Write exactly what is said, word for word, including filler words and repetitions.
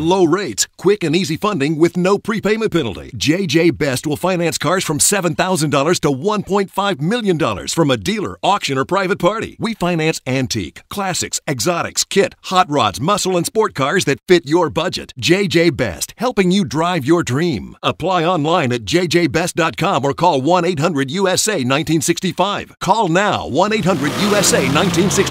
low rates, quick and easy funding with no prepayment penalty. J J Best will finance cars from seven thousand dollars to one point five million dollars from a dealer, auction, or private party. We finance antique, classics, exotics, kit, hot rods, muscle, and sport cars that fit your budget. J J Best, helping you drive your dream. Apply online at j j best dot com or call one eight hundred U S A nineteen sixty-five. Call now, one eight hundred U S A nineteen sixty-five.